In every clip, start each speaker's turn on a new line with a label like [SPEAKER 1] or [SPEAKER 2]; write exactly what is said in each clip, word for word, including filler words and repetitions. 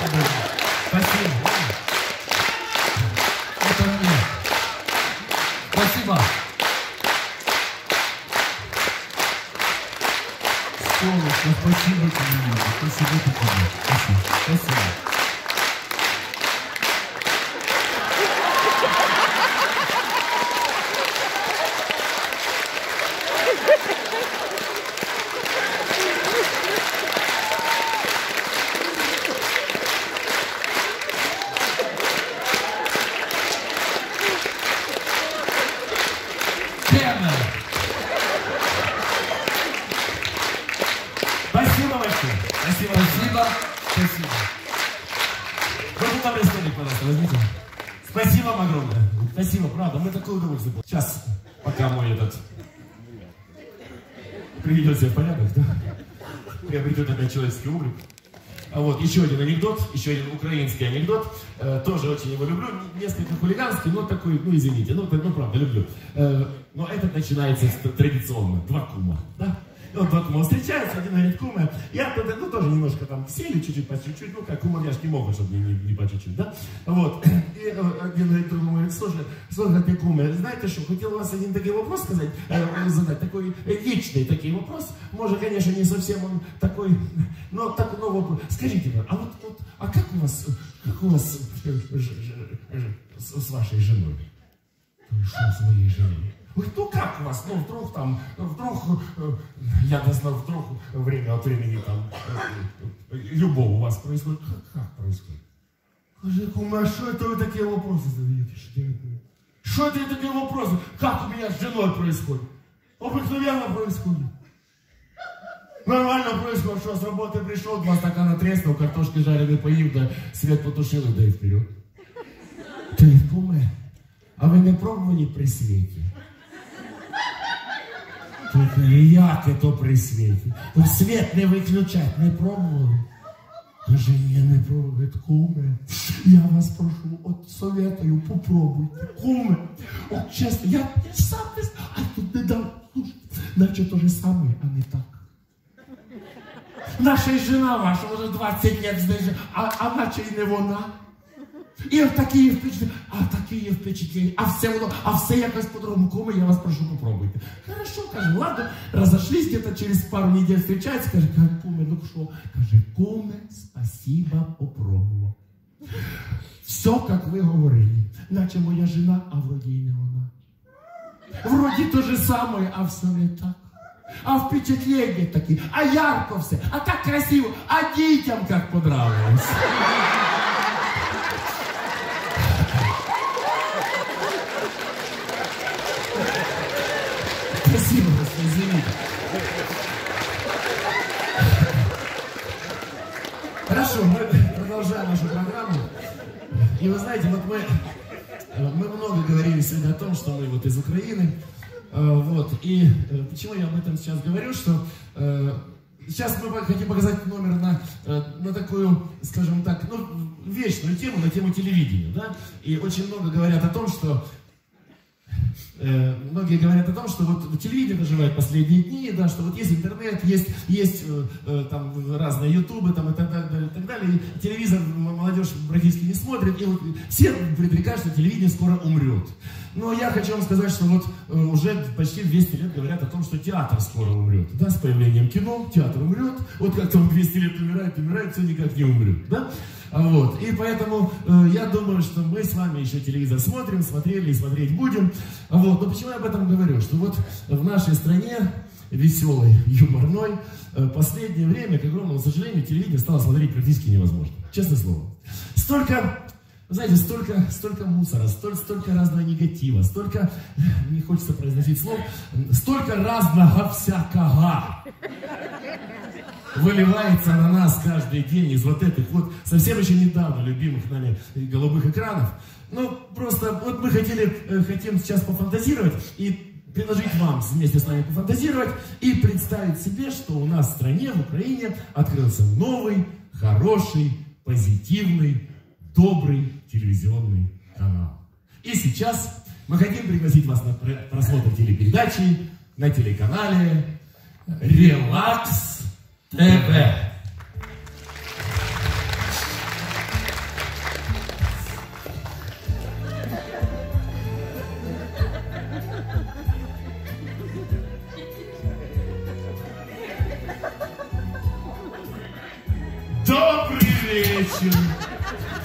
[SPEAKER 1] Спасибо. Это мне. Спасибо. Солнышко, спасибо тебе. Спасибо тебе. Спасибо. Спасибо. Спасибо большое. Спасибо, спасибо. Спасибо. Вот там рисунок, пожалуйста, возьмите. Спасибо вам огромное. Спасибо, правда, мы такое удовольствие было. Сейчас, пока мой этот приведет себя в порядок, да? Приобретет этот человеческий облик. А вот еще один анекдот, еще один украинский анекдот. Э, тоже очень его люблю. Несколько хулиганский, но такой, ну извините, ну, ну правда, люблю. Э, но этот начинается традиционно. Два кума, да? И вот два кума встречаются, один говорит: кума, я тогда, ну тоже немножко там сели, чуть-чуть, по чуть-чуть, ну как кума, я ж не мог, чтобы не, не, не по чуть-чуть, да? Вот. И один говорит другому, говорит: слушай, слушай, ты кума, знаете что, хотел у вас один такой вопрос сказать, э, задать, такой личный такой вопрос, может, конечно, не совсем он такой, но так, ну, вопрос. Скажите, а вот, вот, а как у вас, как у вас э, ж, ж, ж, с, с вашей женой? Что с моей женой? Ой, ну как у вас? Ну вдруг там, вдруг, э, я не знаю, вдруг время от времени там э, э, любовь у вас происходит. Как, как происходит? Скажи, кума, что это вы такие вопросы задаете? Что это такие вопросы? Как у меня с женой происходит? Обыкновенно происходит. Нормально происходит, что с работы пришел, два стакана треснул, картошки жареной поил, да свет потушил и да и вперед. Ты, кума, а вы не пробовали при свете? Только як это при свете? Вы свет не выключать не пробовали? Даже не, не пробует, куме. Я вас прошу, вот советую, попробуйте. Куме, вот честно, я, я сам не знаю, а тут не дам. Слушайте, значит то же самое, а не так. Наша жена ваша уже двадцять лет здесь, а, а наче і не вона. І такі впечатлення, а такі впечатлення, а все воно, а все якось по-другому. Куме, я вас прошу, попробуйте. Хорошо, каже, ладно, разошлись где-то через пару недель встречаются, каже, куме, ну что? Каже, куме, спасибо, попробовал. Все, как вы говорили. Наче моя жена, а вроде и не она. Вроде то же самое, а все не так. А впечатления такие, а ярко все, а так красиво, а детям как понравилось. Спасибо, извините. Хорошо, мы продолжаем нашу программу. И вы знаете, вот мы, мы много говорили сегодня о том, что мы вот из Украины. Вот, и почему я об этом сейчас говорю, что сейчас мы хотим показать номер на, на такую, скажем так, ну, вечную тему, на тему телевидения, да? И очень много говорят о том, что Э, многие говорят о том, что вот телевидение доживает последние дни, да, что вот есть интернет, есть, есть э, э, там разные ютубы там, и так далее, и так далее. И телевизор молодежь практически не смотрит, и вот все предрекают, что телевидение скоро умрет. Но я хочу вам сказать, что вот э, уже почти двести лет говорят о том, что театр скоро умрет. Да, с появлением кино театр умрет. Вот как-то он двести лет умирает, умирает, все никак не умрет. Да? Вот. И поэтому э, я думаю, что мы с вами еще телевизор смотрим, смотрели и смотреть будем. Вот. Но почему я об этом говорю? Что вот в нашей стране, веселой, юморной, э, последнее время, к огромному сожалению, телевидение стало смотреть практически невозможно. Честное слово. Столько, знаете, столько, столько мусора, столько, столько разного негатива, столько, не хочется произносить слов, столько разного всякого выливается на нас каждый день из вот этих вот совсем еще недавно любимых нами голубых экранов. Ну, просто вот мы хотели, хотим сейчас пофантазировать и предложить вам вместе с нами пофантазировать и представить себе, что у нас в стране, в Украине открылся новый, хороший, позитивный, добрый телевизионный канал. И сейчас мы хотим пригласить вас на просмотр телепередачи на телеканале Релакс ТВ.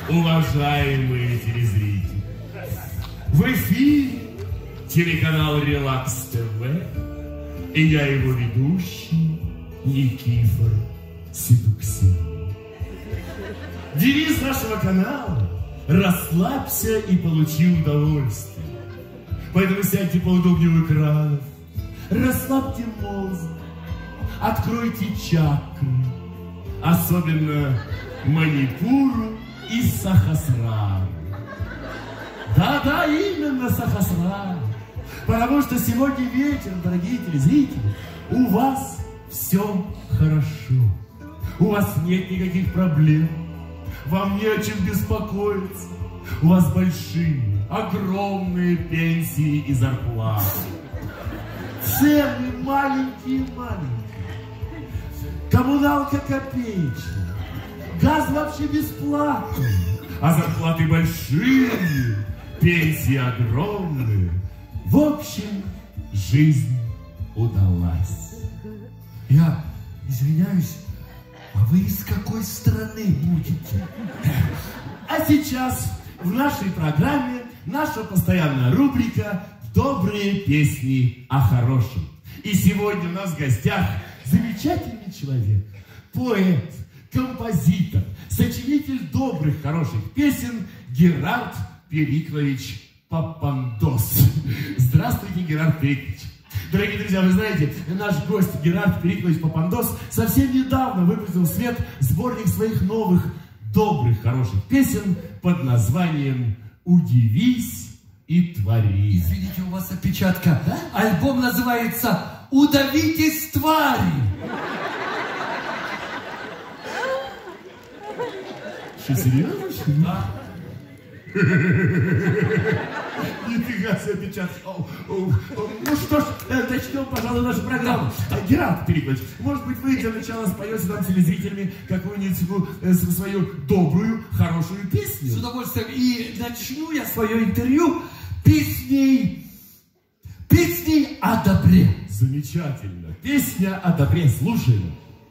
[SPEAKER 1] уважаемые телезрители. В эфире телеканал Релакс ТВ, и я его ведущий Никифор Седуксин. Девиз нашего канала – расслабься и получи удовольствие. Поэтому сядьте поудобнее у экранов, расслабьте мозг, откройте чакры, особенно Манипуру и Сахасрару. Да-да, именно Сахасрару. Потому что сегодня вечером, дорогие телезрители, у вас все хорошо. У вас нет никаких проблем. Вам не о чем беспокоиться. У вас большие, огромные пенсии и зарплаты. Цены маленькие-маленькие. Коммуналка копеечная. Газ вообще бесплатный. А зарплаты большие, пенсии огромные. В общем, жизнь удалась. Я извиняюсь, а вы из какой страны будете? А сейчас в нашей программе наша постоянная рубрика «Добрые песни о хорошем». И сегодня у нас в гостях замечательный человек, поэт, композитор, сочинитель добрых, хороших песен Герард Периклович Папандос. Здравствуйте, Герард Периклович. Дорогие друзья, вы знаете, наш гость Герард Периклович Папандос совсем недавно выпустил в свет сборник своих новых добрых, хороших песен под названием «Удивись и твори».
[SPEAKER 2] Извините, у вас опечатка. Да? Альбом называется «Удавитесь, твари».
[SPEAKER 1] Что, серьезно?
[SPEAKER 2] Да.
[SPEAKER 1] Нифига себе опечатка. Ну что ж, начнем, пожалуй, нашу программу. Герард Периклович, может быть, вы для начала споете нам телезрителями какую-нибудь свою добрую, хорошую песню?
[SPEAKER 2] С удовольствием. И начну я свое интервью песней, песней о добре.
[SPEAKER 1] Замечательно. Песня о добре. Слушаем.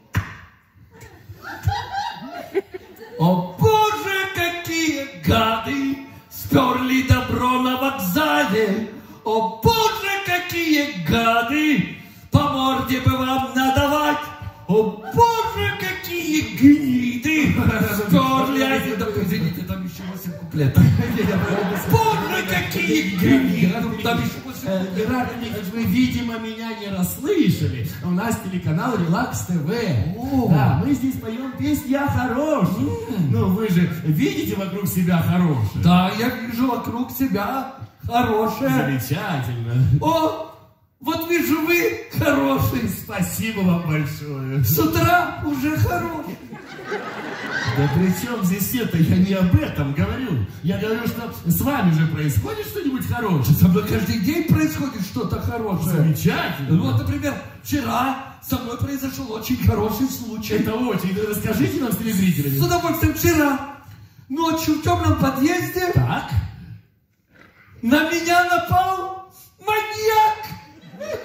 [SPEAKER 2] О боже, какие гады сперли добро на вокзале. О боже, какие гады по морде бы вам надавать. О боже, какие гниды сперли. Да, извините, там еще восемь куплетов. Боже, какие гниды. Там еще восемь куплетов.
[SPEAKER 1] Герард Периклович, вы, видимо, меня не расслышали. У нас телеканал Релакс ТВ. Да, мы здесь поем песни о хорошем. Ну, вы же видите вокруг себя хорошее?
[SPEAKER 2] Да, я вижу вокруг себя хорошее.
[SPEAKER 1] Замечательно.
[SPEAKER 2] О, вот вижу вы хороший.
[SPEAKER 1] Спасибо вам большое.
[SPEAKER 2] С утра уже хороший.
[SPEAKER 1] Да при чем здесь это? Я не об этом говорю. Я говорю, что с вами же происходит что-нибудь хорошее.
[SPEAKER 2] Со мной каждый день происходит что-то хорошее.
[SPEAKER 1] Замечательно.
[SPEAKER 2] Вот, например, вчера со мной произошел очень хороший случай.
[SPEAKER 1] Это очень. Расскажите нам с телезрителями.
[SPEAKER 2] С удовольствием. Вчера ночью в темном подъезде
[SPEAKER 1] так.
[SPEAKER 2] на меня напал маньяк.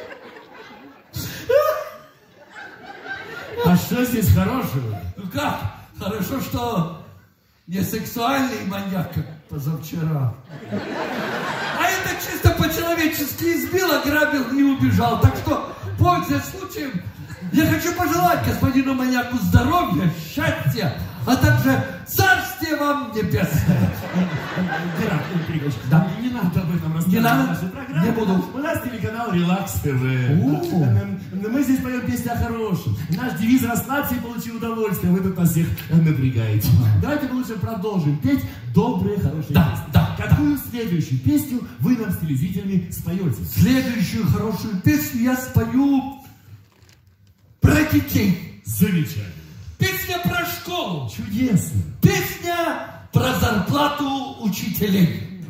[SPEAKER 1] А что здесь хорошего?
[SPEAKER 2] Ну как? Хорошо, что не сексуальный маньяк, как позавчера. А это чисто по-человечески избил, ограбил и убежал. Так что, пользуясь случаем, я хочу пожелать господину маньяку здоровья, счастья, а также царствие вам небесное.
[SPEAKER 1] Герард Периклович, да, не надо об этом рассказывать.
[SPEAKER 2] Не надо?
[SPEAKER 1] В нашей программе.
[SPEAKER 2] Не буду.
[SPEAKER 1] У нас телеканал Релакс ТВ. Мы здесь поем песни о хорошем. Наш девиз «Расслабься и получи удовольствие». Вы тут нас всех напрягаете. Давайте мы лучше продолжим петь добрые, хорошие
[SPEAKER 2] да,
[SPEAKER 1] песни.
[SPEAKER 2] Да,
[SPEAKER 1] Какую
[SPEAKER 2] да.
[SPEAKER 1] следующую песню вы нам с телезрителями споете?
[SPEAKER 2] Следующую хорошую песню я спою про детей.
[SPEAKER 1] Замечательно.
[SPEAKER 2] Песня про школу.
[SPEAKER 1] Чудесно.
[SPEAKER 2] Песня про зарплату учителей.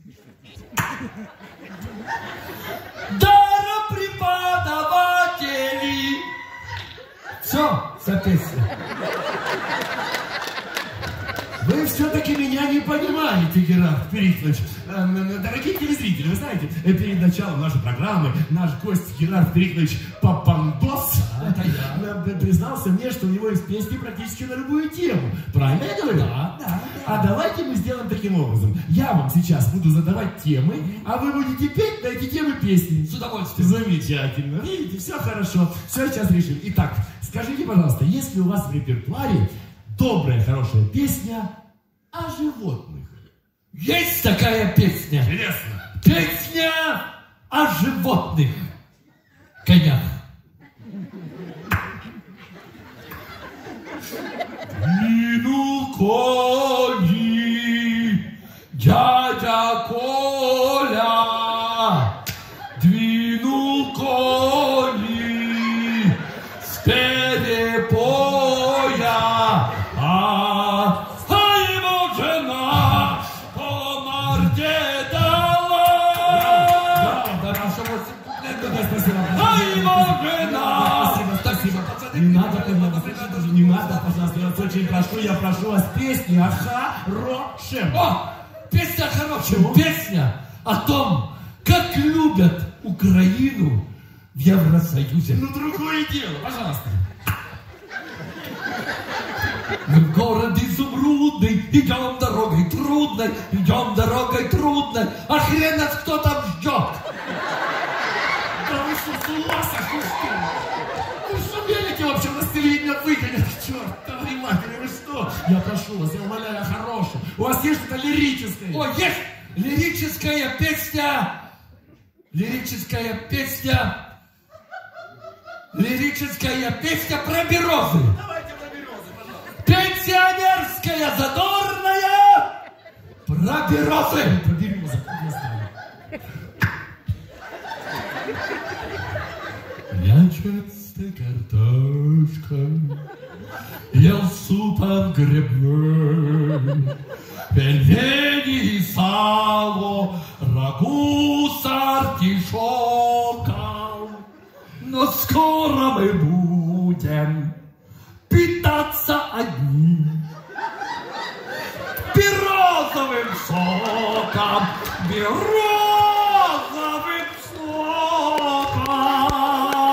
[SPEAKER 2] Дара преподавателей. Все, за песня.
[SPEAKER 1] Вы все-таки меня не понимаете, Герард Периклович. Дорогие телезрители, вы знаете, перед началом нашей программы наш гость Герард Периклович Папандос признался мне, что у него есть песни практически на любую тему. Правильно я говорю?
[SPEAKER 2] Да, да, да.
[SPEAKER 1] А давайте таким образом. Я вам сейчас буду задавать темы, а вы будете петь на эти темы песни.
[SPEAKER 2] С удовольствием.
[SPEAKER 1] Замечательно. Видите, все хорошо. Все сейчас решим. Итак, скажите, пожалуйста, есть ли у вас в репертуаре добрая, хорошая песня о животных?
[SPEAKER 2] Есть такая песня.
[SPEAKER 1] Интересно.
[SPEAKER 2] Песня о животных. Конях. Двинул кони дядя Коля, двинул кони с перепоя, а, а его жена по морде дала. Да, хорошо, а его жена.
[SPEAKER 1] Спасибо, спасибо. Не надо, не надо, пожалуйста, я вас очень прошу, я прошу вас песни о хорошем.
[SPEAKER 2] О, песня о хорошем, песня о том, как любят Украину в Евросоюзе.
[SPEAKER 1] Ну, другое дело, пожалуйста.
[SPEAKER 2] Мы в город изумрудный, идем дорогой трудной, идем дорогой трудной, а хрен нас кто там ждет.
[SPEAKER 1] Да вы что, с ума сошли, что ли? Вы что, велики вообще на телевидение выгонят? Черт, твоей матери, вы что? Я прошу вас, я умоляю о хорошем. У вас есть что-то лирическое?
[SPEAKER 2] О, есть лирическая песня, лирическая песня, лирическая песня про березы.
[SPEAKER 1] Давайте про березы, пожалуйста.
[SPEAKER 2] Пенсионерская, задорная, про березы.
[SPEAKER 1] Про березы, я знаю.
[SPEAKER 2] Я часто картошка, ел супом грибным, пельмени и сало, рагу с артишоком. Но скоро мы будем питаться одним березовым соком, березовым соком.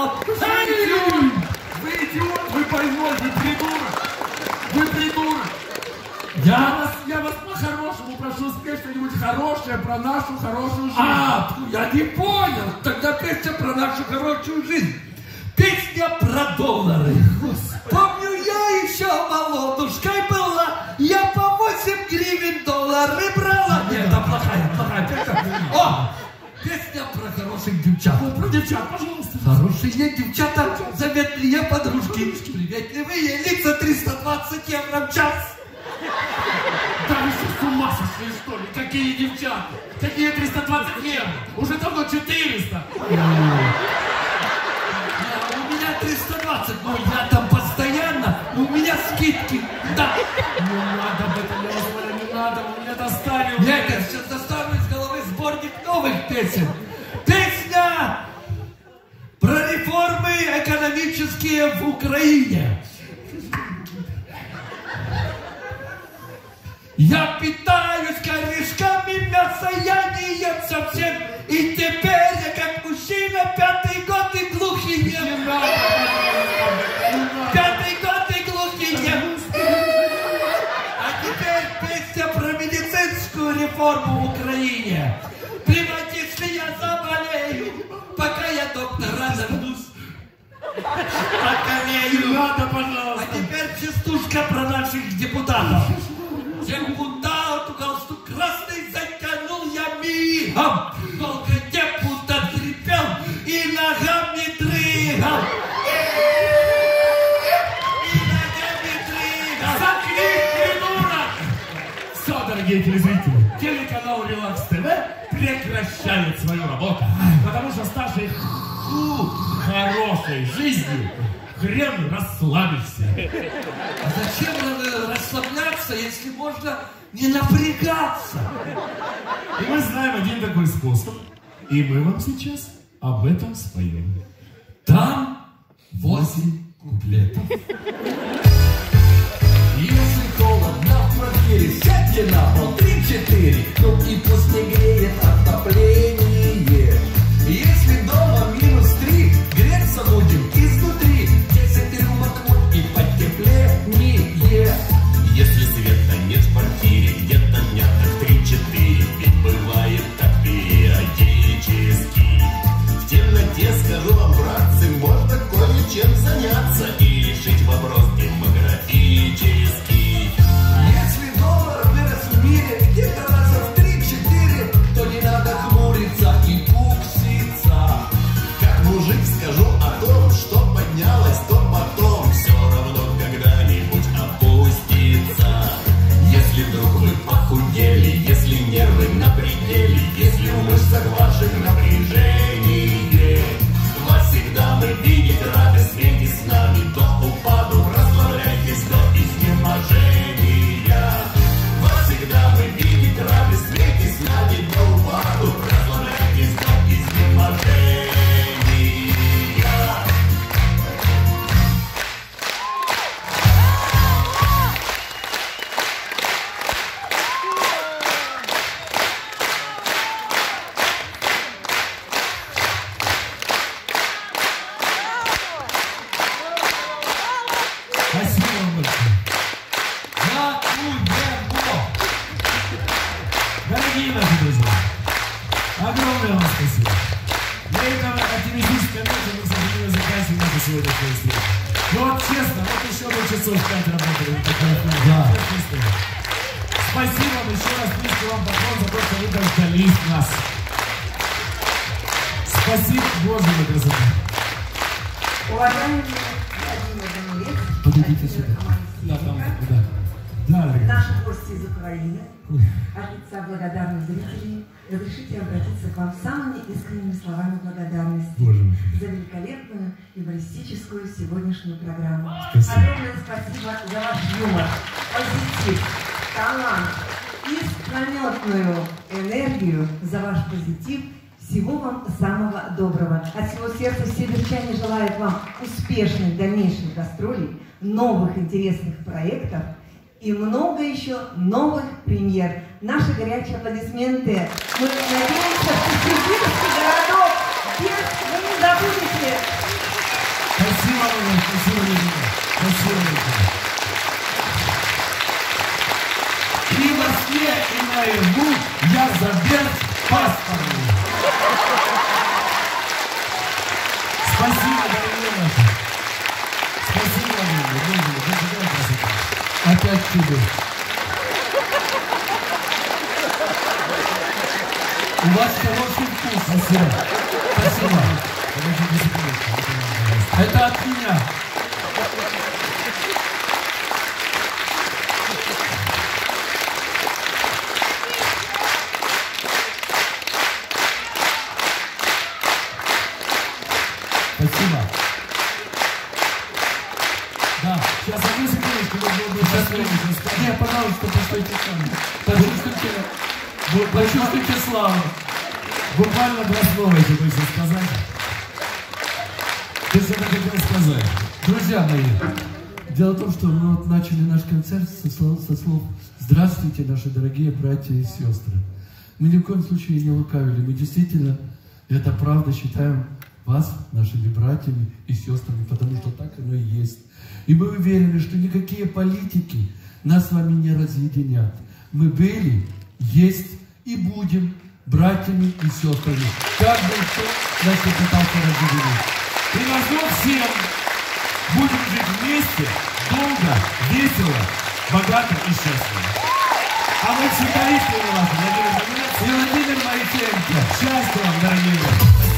[SPEAKER 1] Вы идиот, вы больной, вы придурок! Вы придурок!
[SPEAKER 2] Я
[SPEAKER 1] Я вас, я вас по-хорошему прошу спеть что-нибудь хорошее про нашу хорошую жизнь.
[SPEAKER 2] А, я не понял. Тогда песня про нашу хорошую жизнь. Песня про доллары. Помню, я еще молодушкой была, я по восемь гривен доллары брала. Нет, это плохая, плохая песня. О, песня про хороших девчат.
[SPEAKER 1] О, про девчат, пожалуйста.
[SPEAKER 2] Хорошие девчата, заветные подружки, приветливые лица, триста двадцать евро в час.
[SPEAKER 1] Да вы что, с ума сошли, что ли? Какие девчата? Какие триста двадцать евро? Уже давно четыреста.
[SPEAKER 2] У меня триста двадцать, но я там постоянно, у меня скидки. Да.
[SPEAKER 1] Не надо об этом, я вас умоляю, не надо, вы меня достали. уже.
[SPEAKER 2] Я сейчас достану из головы сборник новых песен. Песня про реформы экономические в Украине. Я питаюсь корешками мяса, я не ем совсем. И теперь я как мужчина пятый год и глухий
[SPEAKER 1] Не
[SPEAKER 2] нем.
[SPEAKER 1] надо, не надо.
[SPEAKER 2] Пятый год и глухий нем. А теперь песня про медицинскую реформу в Украине. Плевать, если я заболею, пока я доктора дождусь.
[SPEAKER 1] Не
[SPEAKER 2] Околею.
[SPEAKER 1] надо,
[SPEAKER 2] А
[SPEAKER 1] пожалуйста.
[SPEAKER 2] теперь частушка про наших депутатов. Депутату галстук красный затянул я мигом. Долго депутат скрипел и ногами дрыгал. И ногами дрыгал.
[SPEAKER 1] Заткнись, придурок! Все, дорогие телезрители, телеканал Релакс ТВ прекращает свою работу, потому что с нашей ху, хорошей жизнью хрен расслабишься.
[SPEAKER 2] А зачем расслабляться, если можно не напрягаться?
[SPEAKER 1] И мы знаем один такой способ, и мы вам сейчас об этом споем.
[SPEAKER 2] Там восемь куплетов. Если холодно в квартире, сядьте на пол, три-четыре, ну и пусть не греет отопление. Если дома минус три, греться будем изнутри, десять рюмок водки потеплее. Если света нет в квартире, где-то нет похудели, если нервы на пределе, если в мышцах ваших напряжение. Вас всегда мы видеть рады, светите с нами до упаду, расслабляйтесь до изнеможения. Вас всегда мы видеть рады, светите с нами до упаду, расслабляйтесь до изнеможения.
[SPEAKER 1] Дорогие наши друзья, огромное вам спасибо. На этом оптимистическом ноте мы, к сожалению, заканчиваем нашу сегодняшнюю встречу. Ну вот честно, вот еще бы часов пять работали. Да. Спасибо вам еще раз, низкий вам поклон за то, что вы дождались нас. Спасибо, Боже мой, красота.
[SPEAKER 3] Уважаемый Владимир Данилец,
[SPEAKER 1] подойдите сюда. Да, там, да. Да,
[SPEAKER 3] наши гости из Украины, от лица благодарных зрителей, разрешите обратиться к вам самыми искренними словами благодарности за великолепную юмористическую сегодняшнюю программу.
[SPEAKER 1] Спасибо.
[SPEAKER 3] Огромное спасибо за ваш юмор, позитив, талант, искрометную энергию, за ваш позитив. Всего вам самого доброго. От всего сердца северчане желают вам успешных дальнейших гастролей, новых интересных проектов и много еще новых премьер. Наши горячие аплодисменты. Мы надеемся, что сибирский городок Бердск вы не забудете.
[SPEAKER 1] Спасибо вам, спасибо вам. Спасибо вам. И во сне, и наяву я за Бердск паспорту. Спасибо, дорогие наши. Спасибо вам, опять чудо.
[SPEAKER 2] У вас хороший вкус.
[SPEAKER 1] Спасибо. Спасибо.
[SPEAKER 2] Это от меня.
[SPEAKER 1] Спасибо. Да, сейчас одну секундочку, мы будем сейчас сказать.
[SPEAKER 2] Не, пожалуйста, постойте сами. Почувствуйте, почувствуйте славу.
[SPEAKER 1] Буквально два слова, если хочется сказать. Ты что-то хотел сказать?
[SPEAKER 2] Друзья мои, дело в том, что мы вот начали наш концерт со слов, со слов «Здравствуйте, наши дорогие братья и сестры». Мы ни в коем случае не лукавили. Мы действительно, это правда, считаем вас нашими братьями и сестрами, потому что так оно и есть. И мы уверены, что никакие политики нас с вами не разъединят. Мы были, есть и будем братьями и сестрами. Как бы кто нас не пытался разъединить.
[SPEAKER 1] И на зло всем будем жить вместе, долго, весело, богато и счастливо. А мы психологисты ваши, Владимир Данилец
[SPEAKER 2] и Владимир Моисеенко.
[SPEAKER 1] Счастья вам, дорогие.